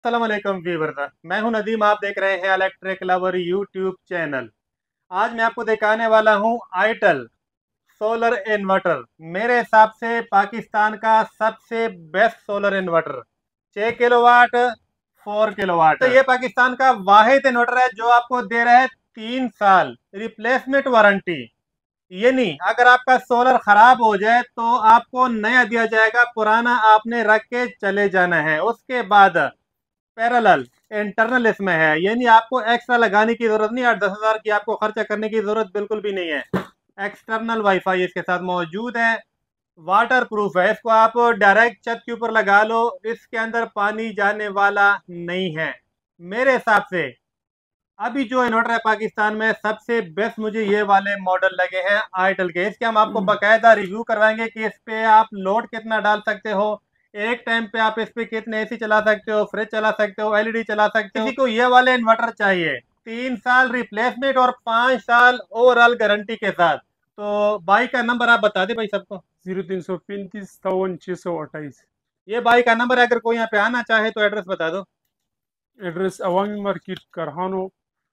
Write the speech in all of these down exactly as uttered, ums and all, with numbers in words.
अस्सलाम वालेकुम व्यूअर्स, मैं हूं नदीम। आप देख रहे हैं इलेक्ट्रिक लवर यूट्यूब चैनल। आज मैं आपको दिखाने वाला हूं आइटल सोलर इन्वर्टर। मेरे हिसाब से पाकिस्तान का सबसे बेस्ट सोलर इन्वर्टर। छः किलोवाट, फोर किलोवाट। तो ये पाकिस्तान का वाहिद इन्वर्टर है जो आपको दे रहा है तीन साल रिप्लेसमेंट वारंटी। ये नहीं, अगर आपका सोलर खराब हो जाए तो आपको नया दिया जाएगा, पुराना आपने रख के चले जाना है। उसके बाद पैरेलल इंटरनल इसमें है, यानी आपको एक्स्ट्रा लगाने की जरूरत नहीं। आठ दस हजार की आपको खर्चा करने की जरूरत बिल्कुल भी नहीं है। एक्सटर्नल वाईफाई इसके साथ मौजूद है। वाटर प्रूफ है, इसको आप डायरेक्ट छत के ऊपर लगा लो, इसके अंदर पानी जाने वाला नहीं है। मेरे हिसाब से अभी जो इन्वर्टर है पाकिस्तान में सबसे बेस्ट मुझे ये वाले मॉडल लगे हैं आइटल के। इसके हम आपको बकायदा रिव्यू करवाएंगे कि इस पे आप लोड कितना डाल सकते हो, एक टाइम पे आप इस पे कितने एसी चला सकते हो, फ्रिज चला सकते हो, एलईडी चला सकते हो। किसी को ये वाले इन्वर्टर चाहिए तीन साल रिप्लेसमेंट और पांच साल ओवरऑल गारंटी के साथ, तो बाई का नंबर आप बता दे भाई सबको। जीरो तीन सौ पैंतीस सत्तावन छः सौ अट्ठाईस। ये बाई का नंबर है, अगर कोई यहाँ पे आना चाहे तो एड्रेस बता दो। एड्रेस अवामी मार्केट करहानो,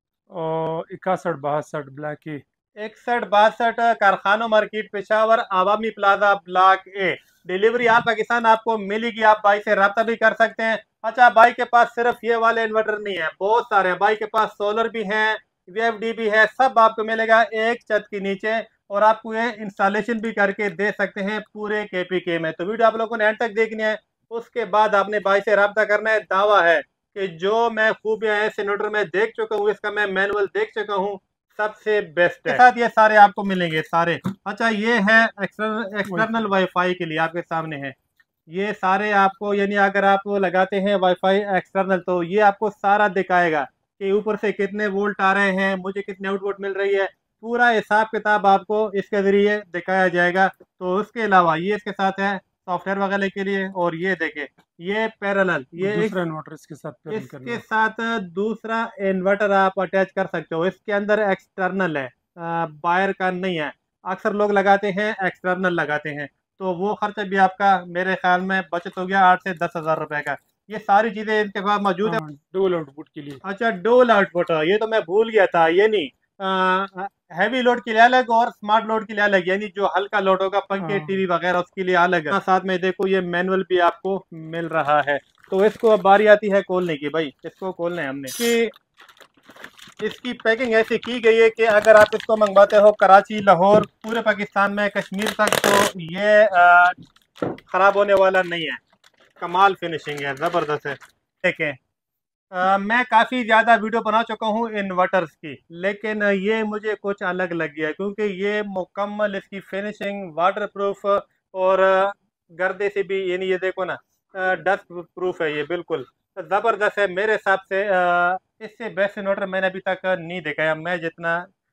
इकसठ बासठ ब्लैक ए। इकसठ बासठ Karkhano market Peshawar, Awami plaza block A. Delivery all Pakistan आपको मिलेगी। आप भाई से रब्ता भी कर सकते हैं। अच्छा, भाई के पास सिर्फ ये वाले इन्वर्टर नहीं है, बहुत सारे हैं भाई के पास। सोलर भी है, वीएफडी भी है, सब आपको मिलेगा एक छत के नीचे। और आपको ये इंस्टॉलेशन भी करके दे सकते हैं पूरे केपीके में। तो वीडियो आप लोगों ने एंड तक देखनी है, उसके बाद आपने भाई से रब्ता करना है। दावा है कि जो मैं खूबियां इस इन्वर्टर में देख चुका हूँ, इसका मैं मैनुअल देख चुका हूँ, सबसे बेस्ट है। साथ ये सारे आपको मिलेंगे सारे। अच्छा, ये है एक्सटर्नल एक्सटर्नल वाईफाई के लिए आपके सामने है। ये सारे आपको, यानी अगर आप लगाते हैं वाईफाई एक्सटर्नल तो ये आपको सारा दिखाएगा कि ऊपर से कितने वोल्ट आ रहे हैं, मुझे कितने आउटपुट मिल रही है। पूरा हिसाब किताब आपको इसके जरिए दिखाया जाएगा। तो उसके अलावा ये इसके साथ है सॉफ्टवेयर वगैरह के लिए। और ये देखे, ये पैरेलल, ये दूसरा इन्वर्टर इसके साथ पैरेलल करना इसके है। साथ दूसरा इन्वर्टर आप अटैच कर सकते हो। इसके अंदर एक्सटर्नल है, बायर का नहीं है। अक्सर लोग लगाते हैं एक्सटर्नल लगाते हैं, तो वो खर्चा भी आपका मेरे ख्याल में बचत हो गया आठ से दस हजार रुपए का। ये सारी चीजें इनके पास मौजूद है। हाँ, डबल आउटपुट के लिए। अच्छा, डोल आउटपुट, ये तो मैं भूल गया था। ये नहीं, हैवी लोड के लिए अलग और स्मार्ट लोड के लिए अलग, यानी जो हल्का लोड होगा पंखे हाँ, टीवी वगैरह उसके लिए अलग है। साथ में देखो ये मैनुअल भी आपको मिल रहा है। तो इसको अब बारी आती है खोलने की। भाई इसको खोलना है हमने कि इसकी पैकिंग ऐसी की गई है कि अगर आप इसको मंगवाते हो कराची, लाहौर, पूरे पाकिस्तान में, कश्मीर तक, तो ये आ, खराब होने वाला नहीं है। कमाल फिनिशिंग है, जबरदस्त है। देखें, अ, मैं काफ़ी ज़्यादा वीडियो बना चुका हूँ इन्वर्टर्स की, लेकिन ये मुझे कुछ अलग लग गया क्योंकि ये मुकम्मल इसकी फिनिशिंग वाटर प्रूफ और अ, गर्दे से भी, यानी ये देखो ना, डस्ट प्रूफ है। ये बिल्कुल ज़बरदस्त है मेरे हिसाब से। अ, इससे बेस्ट इन्वर्टर मैंने अभी तक नहीं देखा है, मैं जितना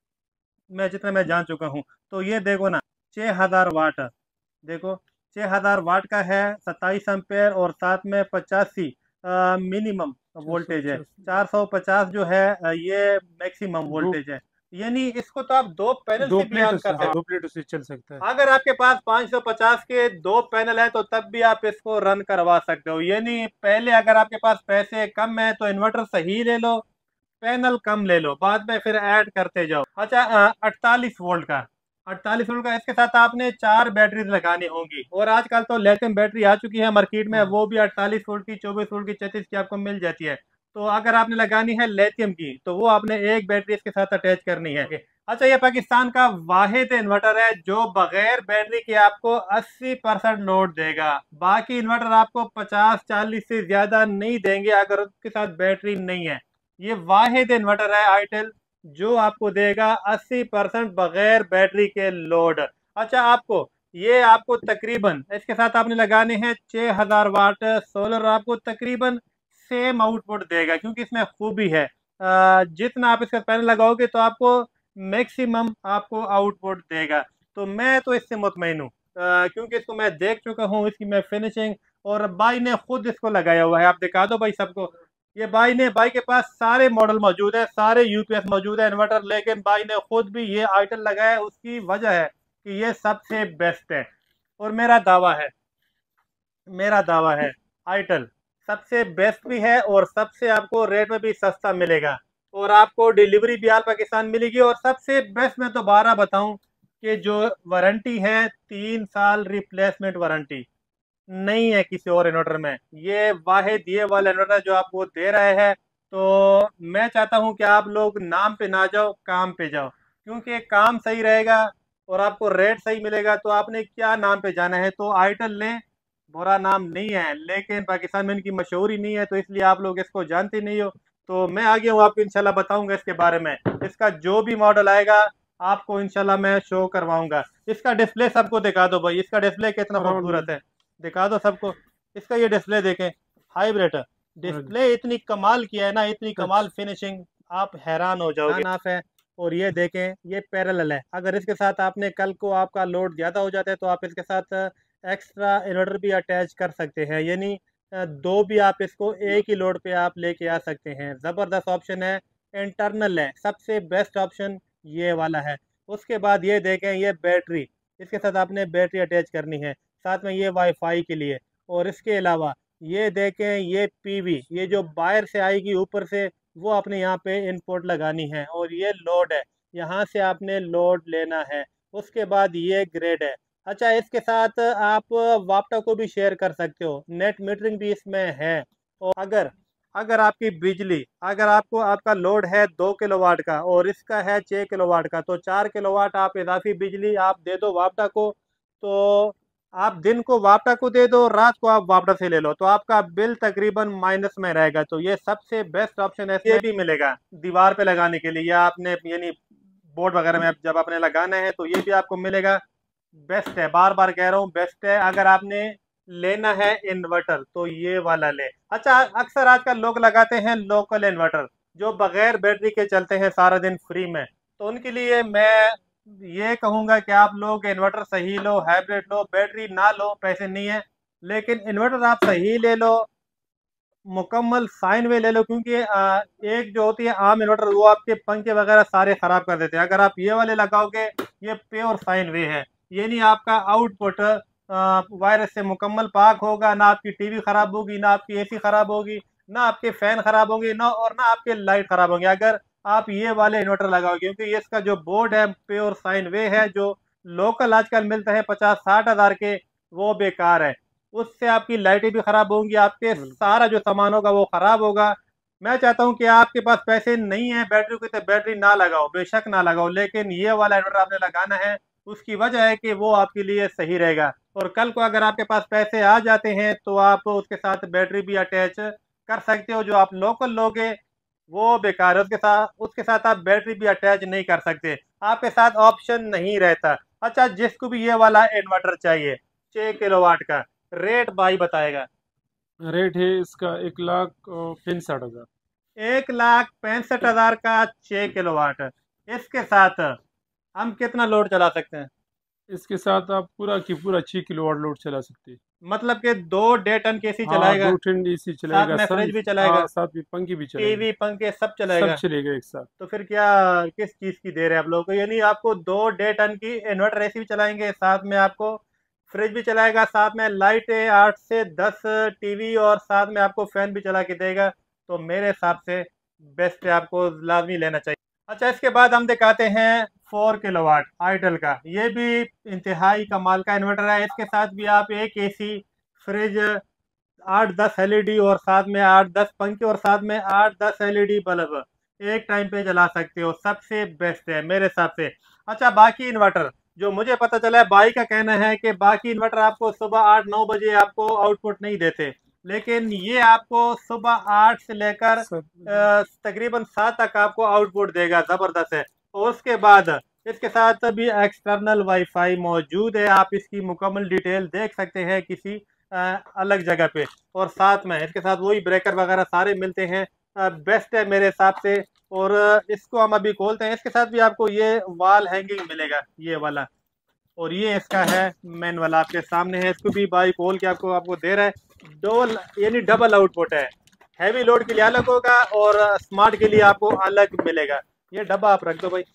मैं जितना मैं जान चुका हूँ। तो ये देखो ना, छः हजार वाट, देखो छः हजार वाट का है, सत्ताईस एम्पेयर और साथ में पचासी मिनिमम वोल्टेज है। चार सौ पचास जो है अ, ये मैक्सिमम दो वोल्टेज है। यानी इसको तो आप दो पैनल दो से भी प्लेटों ऑन से, कर हाँ, सकते दो प्लेटों से चल सकता है। हो। अगर आपके पास पाँच सौ पचास के दो पैनल है तो तब भी आप इसको रन करवा सकते हो। यानी पहले अगर आपके पास पैसे कम है तो इन्वर्टर सही ले लो, पैनल कम ले लो, बाद में फिर ऐड करते जाओ। अच्छा, अड़तालीस वोल्ट का अड़तालीस वोल्ट का इसके साथ आपने चार बैटरी लगानी होंगी। और आजकल तो लिथियम बैटरी आ चुकी है मार्केट में, हाँ, वो भी अड़तालीस वोल्ट की, चौबीस वोल्ट की, छत्तीस की आपको मिल जाती है। तो अगर आपने लगानी है लिथियम की तो वो आपने एक बैटरी इसके साथ अटैच करनी है। अच्छा, ये पाकिस्तान का वाहिद इन्वर्टर है जो बगैर बैटरी के आपको अस्सी परसेंट लोड देगा। बाकी इन्वर्टर आपको पचास चालीस से ज्यादा नहीं देंगे अगर उसके साथ बैटरी नहीं है। ये वाहिद इन्वर्टर है आइटल जो आपको देगा अस्सी परसेंट बगैर बैटरी के लोड। अच्छा, आपको ये आपको तकरीबन इसके साथ आपने लगाने हैं छः हजार वाट सोलर, आपको तकरीबन सेम आउटपुट देगा क्योंकि इसमें खूबी है, अ, जितना आप इसका पैनल लगाओगे तो आपको मैक्सिमम आपको आउटपुट देगा। तो मैं तो इससे मुतमईन हूँ, अ, क्योंकि इसको मैं देख चुका हूँ, इसकी मैं फिनिशिंग, और भाई ने खुद इसको लगाया हुआ है। आप दिखा दो भाई सबको। ये भाई ने भाई के पास सारे मॉडल मौजूद है, सारे यूपीएस मौजूद है इन्वर्टर, लेकिन भाई ने खुद भी ये आइटल लगाया है। उसकी वजह है कि ये सबसे बेस्ट है। और मेरा दावा है मेरा दावा है आइटल सबसे बेस्ट भी है और सबसे आपको रेट में भी सस्ता मिलेगा और आपको डिलीवरी भी आल पाकिस्तान मिलेगी। और सबसे बेस्ट मैं दोबारा बताऊं कि जो वारंटी है तीन साल रिप्लेसमेंट वारंटी नहीं है किसी और इन्वर्टर में। ये वाहिद ये वाला इन्वर्टर जो आपको दे रहे हैं। तो मैं चाहता हूं कि आप लोग नाम पे ना जाओ, काम पे जाओ, क्योंकि काम सही रहेगा और आपको रेट सही मिलेगा। तो आपने क्या नाम पे जाना है, तो आइटल लें। बुरा नाम नहीं है, लेकिन पाकिस्तान में इनकी मशहूरी नहीं है, तो इसलिए आप लोग इसको जानते नहीं हो। तो मैं आ गया हूँ, आपको इंशाल्लाह बताऊंगा इसके बारे में। इसका जो भी मॉडल आएगा आपको इंशाल्लाह मैं शो करवाऊंगा। इसका डिस्प्ले सबको दिखा दो भाई, इसका डिस्प्ले कितना खूबसूरत अराउंड है, दिखा दो सबको। इसका ये डिस्प्ले देखें, हाइब्रिड डिस्प्ले इतनी कमाल किया है ना, इतनी कमाल टच। फिनिशिंग, आप हैरान हो जाओगे। ऑफ है। और ये देखें, ये पैरेलल है। अगर इसके साथ आपने कल को आपका लोड ज़्यादा हो जाता है तो आप इसके साथ एक्स्ट्रा इन्वर्टर भी अटैच कर सकते हैं, यानी अ, दो भी आप इसको एक ही लोड पे आप लेके आ सकते हैं। ज़बरदस्त ऑप्शन है, इंटरनल है, सबसे बेस्ट ऑप्शन ये वाला है। उसके बाद ये देखें, ये बैटरी, इसके साथ आपने बैटरी अटैच करनी है, साथ में ये वाईफाई के लिए। और इसके अलावा ये देखें, ये पीवी, ये जो बाहर से आएगी ऊपर से, वो आपने यहाँ पे इनपुट लगानी है। और ये लोड है, यहाँ से आपने लोड लेना है। उसके बाद ये ग्रेड है। अच्छा, इसके साथ आप वापटा को भी शेयर कर सकते हो, नेट मीटरिंग भी इसमें है। और अगर अगर आपकी बिजली, अगर आपको आपका लोड है दो किलोवाट का और इसका है छः किलोवाट का, तो चार किलोवाट आप इजाफी बिजली आप दे दो वापटा को। तो आप दिन को वापटा को दे दो, रात को आप वापटा से ले लो, तो आपका बिल तकरीबन माइनस में रहेगा। तो ये सबसे बेस्ट ऑप्शन है। ये भी मिलेगा दीवार पे लगाने के लिए, या आपने यानी बोर्ड वगैरह में जब आपने लगाना है तो ये भी आपको मिलेगा। बेस्ट है, बार बार कह रहा हूँ, बेस्ट है। अगर आपने लेना है इन्वर्टर तो ये वाला ले। अच्छा, अक्सर आजकल लोग लगाते हैं लोकल इन्वर्टर जो बगैर बैटरी के चलते हैं सारा दिन फ्री में। तो उनके लिए मैं ये कहूंगा कि आप लोग इन्वर्टर सही लो, हाइब्रिड लो, बैटरी ना लो, पैसे नहीं है, लेकिन इन्वर्टर आप सही ले लो, मुकम्मल साइन वे ले लो। क्योंकि आ, एक जो होती है आम इन्वर्टर, वो आपके पंखे वगैरह सारे खराब कर देते हैं। अगर आप ये वाले लगाओगे, ये प्योर साइन वे है, ये नहीं आपका आउटपुट वायरस से मुकम्मल पाक होगा, ना आपकी टीवी खराब होगी, ना आपकी एसी खराब होगी, ना आपके फैन खराब होंगे, ना और ना आपके लाइट खराब होंगे अगर आप ये वाले इन्वर्टर लगाओगे। क्योंकि ये इसका जो बोर्ड है प्योर साइन वे है, जो लोकल आजकल मिलता है पचास साठ हजार के, वो बेकार है। उससे आपकी लाइटें भी खराब होंगी, आपके सारा जो सामान होगा वो खराब होगा। मैं चाहता हूं कि आपके पास पैसे नहीं है बैटरी की, तो बैटरी ना लगाओ, बेशक ना लगाओ, लेकिन ये वाला इन्वर्टर आपने लगाना है। उसकी वजह है कि वो आपके लिए सही रहेगा। और कल को अगर आपके पास पैसे आ जाते हैं तो आप उसके साथ बैटरी भी अटैच कर सकते हो। जो आप लोकल लोगे वो बेकार है, उसके साथ उसके साथ आप बैटरी भी अटैच नहीं कर सकते, आपके साथ ऑप्शन नहीं रहता। अच्छा, जिसको भी ये वाला इन्वर्टर चाहिए छः किलोवाट का, रेट भाई बताएगा। रेट है इसका एक लाख पैंसठ हजार। एक लाख पैंसठ हजार का छः किलोवाट। इसके साथ हम कितना लोड चला सकते हैं? इसके साथ आप पूरा की पूरा छः किलोवाट लोड चला सकते हैं। मतलब कि दो डेढ़ टन के एसी हाँ, चलाएगा, दो ठंड एसी साथ चलेगा, में सन। फ्रिज भी चलाएगा, हाँ, साथ में पंखे भी चलेगा, टीवी पंखे सब सब चलेगा। चलेगा एक साथ। तो फिर क्या, किस चीज़ की दे रहे हैं आप लोगों को? यानी आपको दो डेढ़ टन की इन्वर्टर एसी भी चलाएंगे, साथ में आपको फ्रिज भी चलाएगा, साथ में लाइटें आठ से दस टीवी, और साथ में आपको फैन भी चला के देगा। तो मेरे हिसाब से बेस्ट है, आपको लाजमी लेना चाहिए। अच्छा, इसके बाद हम दिखाते हैं फोर किलोवाट आइटल का। ये भी इंतहाई कमाल का इन्वर्टर है। इसके साथ भी आप एक एसी, फ्रिज, आठ दस एलईडी और साथ में आठ दस पंखे और साथ में आठ दस एलईडी बल्ब एक टाइम पे जला सकते हो। सबसे बेस्ट है मेरे हिसाब से। अच्छा, बाकी इन्वर्टर जो मुझे पता चला है, भाई का कहना है कि बाकी इन्वर्टर आपको सुबह आठ नौ बजे आपको आउटपुट नहीं देते, लेकिन ये आपको सुबह आठ से लेकर सब अ, तकरीबन सात तक आपको आउटपुट देगा, ज़बरदस्त है। और उसके बाद इसके साथ भी एक्सटर्नल वाईफाई मौजूद है, आप इसकी मुकम्मल डिटेल देख सकते हैं किसी अ, अलग जगह पे। और साथ में इसके साथ वही ब्रेकर वगैरह सारे मिलते हैं। बेस्ट है मेरे हिसाब से। और अ, इसको हम अभी खोलते हैं। इसके साथ भी आपको ये वॉल हैंगिंग मिलेगा, ये वाला। और ये इसका है मेन वाला, आपके सामने है। इसको भी भाई खोल के आपको आपको दे रहा है। डबल यानी डबल आउटपुट है, हैवी लोड के लिए अलग होगा और स्मार्ट के लिए आपको अलग मिलेगा। ये डब्बा आप रख दो भाई।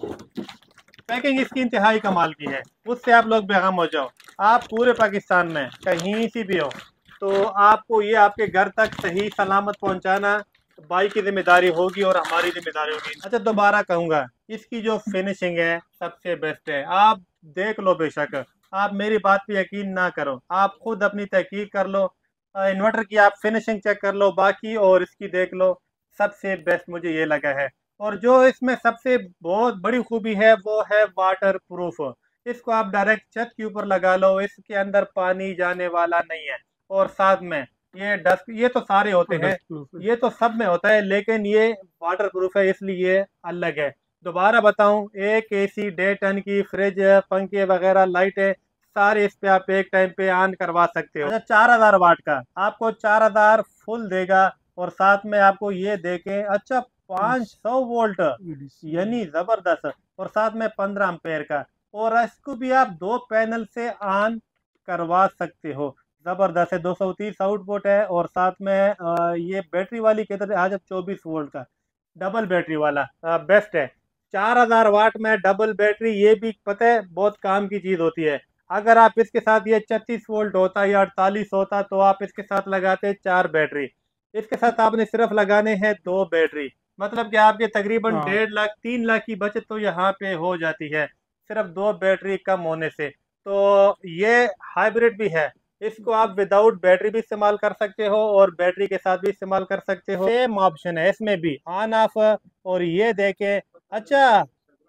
पैकिंग इसकी इंतहाई कमाल की है, उससे आप लोग बेगम हो जाओ। आप पूरे पाकिस्तान में कहीं से भी हो, तो आपको ये आपके घर तक सही सलामत पहुंचाना भाई की जिम्मेदारी होगी और हमारी जिम्मेदारी होगी। अच्छा, दोबारा कहूँगा, इसकी जो फिनिशिंग है सबसे बेस्ट है। आप देख लो, बेशक आप मेरी बात पे यकीन ना करो, आप खुद अपनी तहकीक कर लो, इन्वर्टर की आप फिनिशिंग चेक कर लो बाकी, और इसकी देख लो, सबसे बेस्ट मुझे ये लगा है। और जो इसमें सबसे बहुत बड़ी खूबी है वो है वाटर प्रूफ। इसको आप डायरेक्ट छत के ऊपर लगा लो, इसके अंदर पानी जाने वाला नहीं है। और साथ में ये डस्ट, ये तो सारे होते हैं, डस्ट प्रूफ है। ये तो सब में होता है, लेकिन ये वाटर प्रूफ है इसलिए ये अलग है। दोबारा बताऊं, एक एसी, डेढ़ टन की फ्रिज, पंखे वगैरह, लाइटें, सारे इस पे आप एक टाइम पे ऑन करवा सकते हो। अच्छा, चार हजार वाट का आपको चार हजार फुल देगा, और साथ में आपको ये देके अच्छा पाँच सौ वोल्ट, ईडीसी यानी जबरदस्त, और साथ में पंद्रह एम्पेयर का, और इसको भी आप दो पैनल से ऑन करवा सकते हो। जबरदस्त है, दो सौ तीस आउटपुट है, और साथ में अ, ये बैटरी वाली कहते थे आज, अब चौबीस वोल्ट का डबल बैटरी वाला बेस्ट है। चार हजार वाट में डबल बैटरी, ये भी पता है बहुत काम की चीज होती है। अगर आप इसके साथ ये छत्तीस वोल्ट होता या अड़तालीस होता तो आप इसके साथ लगाते चार बैटरी, इसके साथ आपने सिर्फ लगाने हैं दो बैटरी, मतलब कि आपके तकरीबन हाँ। डेढ़ लाख तीन लाख की बचत तो यहाँ पे हो जाती है सिर्फ दो बैटरी कम होने से। तो ये हाइब्रिड भी है, इसको आप विदाउट बैटरी भी इस्तेमाल कर सकते हो और बैटरी के साथ भी इस्तेमाल कर सकते हो, सेम ऑप्शन है इसमें भी ऑन ऑफ। और ये देखे, अच्छा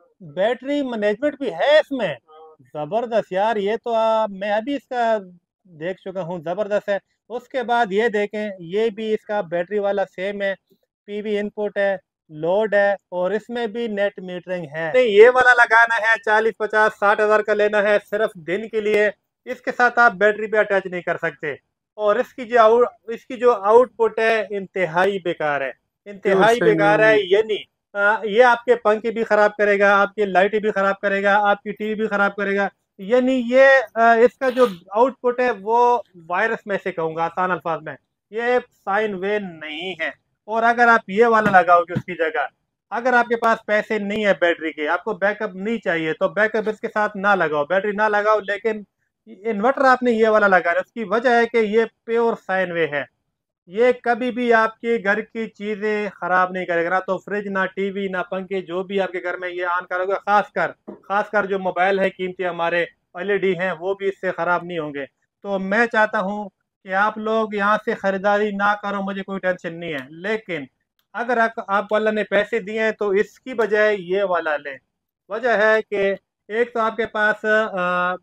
बैटरी मैनेजमेंट भी है इसमें, जबरदस्त यार, ये तो आ, मैं अभी इसका देख चुका हूँ, जबरदस्त है। उसके बाद ये देखें, ये भी इसका बैटरी वाला सेम है, पीवी इनपुट है, लोड है, और इसमें भी नेट मीटरिंग है। नहीं, ये वाला लगाना है चालीस पचास साठ हजार का लेना है सिर्फ दिन के लिए, इसके साथ आप बैटरी भी अटैच नहीं कर सकते। और इसकी जो आउट इसकी जो आउटपुट है इंतहाई बेकार है, प्योर इंतहाई साइन बेकार है। होगी। ये नहीं, आ, ये आपके पंखे भी खराब करेगा, आपकी लाइटें भी खराब करेगा, आपकी टीवी भी खराब करेगा। यानी ये आ, इसका जो आउटपुट है वो वायरस में से कहूंगा आसान अल्फाज में, ये साइन वेव नहीं है। और अगर आप ये वाला लगाओगे उसकी जगह, अगर आपके पास पैसे नहीं है बैटरी के, आपको बैकअप नहीं चाहिए, तो बैकअप इसके साथ ना लगाओ, बैटरी ना लगाओ, लेकिन इन्वर्टर आपने ये वाला लगा है। उसकी वजह है कि ये प्योर साइन वेव है, ये कभी भी आपके घर की चीजें खराब नहीं करेगा, ना तो फ्रिज, ना टीवी, ना पंखे, जो भी आपके घर में ये ऑन करोगे, खासकर खासकर जो मोबाइल है कीमती हमारे एलईडी हैं, वो भी इससे खराब नहीं होंगे। तो मैं चाहता हूँ कि आप लोग यहाँ से खरीदारी ना करो, मुझे कोई टेंशन नहीं है, लेकिन अगर आप, आपको अल्लाह ने पैसे दिए हैं तो इसकी बजाय ये वाला लें। वजह है कि एक तो आपके पास अ,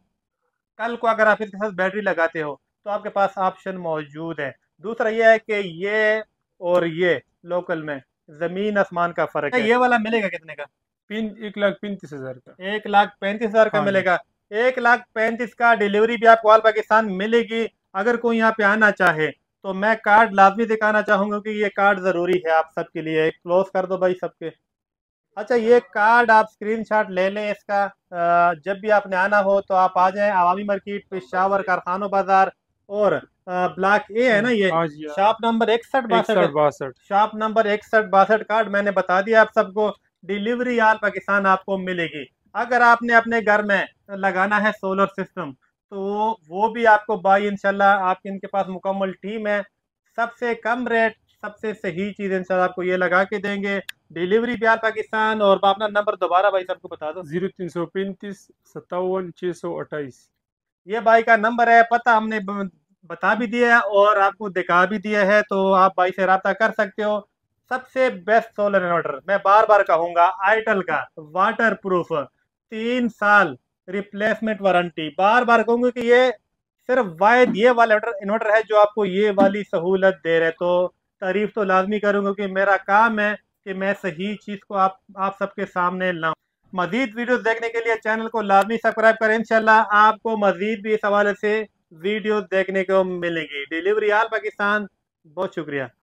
कल को अगर आप इसके साथ बैटरी लगाते हो तो आपके पास ऑप्शन मौजूद है। दूसरा यह है कि ये और ये लोकल में जमीन आसमान का फर्क है। ये वाला मिलेगा कितने का? पिन एक लाख पैंतीस हजार का। एक लाख पैंतीस हजार का हाँ जी। मिलेगा। एक लाख पैंतीस का डिलीवरी भी आपको ऑल पाकिस्तान मिलेगी। अगर कोई यहाँ पे आना चाहे तो मैं कार्ड लाजमी दिखाना चाहूंगा कि ये कार्ड जरूरी है आप सबके लिए। क्लोज कर दो भाई सबके। अच्छा, ये कार्ड आप स्क्रीनशॉट ले लें इसका। अ, जब भी आपने आना हो तो आप आ जाएं, आवामी मार्केट, पेशावर, कारखानों बाजार, और अ, ब्लॉक ए है ना ये, हाँ जी। हाँ, शॉप नंबर इकसठ बासठ इकसठ बासठ। शॉप नंबर इकसठ बासठ। कार्ड मैंने बता दिया आप सबको। डिलीवरी आल पाकिस्तान आपको मिलेगी। अगर आपने अपने घर में लगाना है सोलर सिस्टम तो वो भी आपको भाई इंशाल्लाह आपके इनके पास मुकम्मल टीम है, सबसे कम रेट, सबसे सही चीज इंशाल्लाह आपको ये लगा के देंगे। डिलीवरी भी आल पाकिस्तान। और अपना नंबर दोबारा भाई सबको बता दो। जीरो तीन सौ पैंतीस सत्तावन छः सौ अट्ठाईस। ये भाई का नंबर है, पता हमने ब- बता भी दिया है और आपको दिखा भी दिया है, तो आप भाई से रब्ता कर सकते हो। सबसे बेस्ट सोलर इन्वर्टर मैं बार बार कहूंगा, आइटल का, वाटर प्रूफ, तीन साल रिप्लेसमेंट वारंटी। बार बार कहूंगा कि ये सिर्फ वायद ये वाला इन्वर्टर है जो आपको ये वाली सहूलत दे रहे। तो तारीफ तो लाजमी करूंगा कि मेरा काम है कि मैं सही चीज को आप आप सबके सामने लाऊं। मजीद वीडियोस देखने के लिए चैनल को लाजमी सब्सक्राइब करें। इंशाल्लाह आपको मजीद भी इस हवाले से वीडियोस देखने को मिलेगी। Delivery all Pakistan. बहुत शुक्रिया।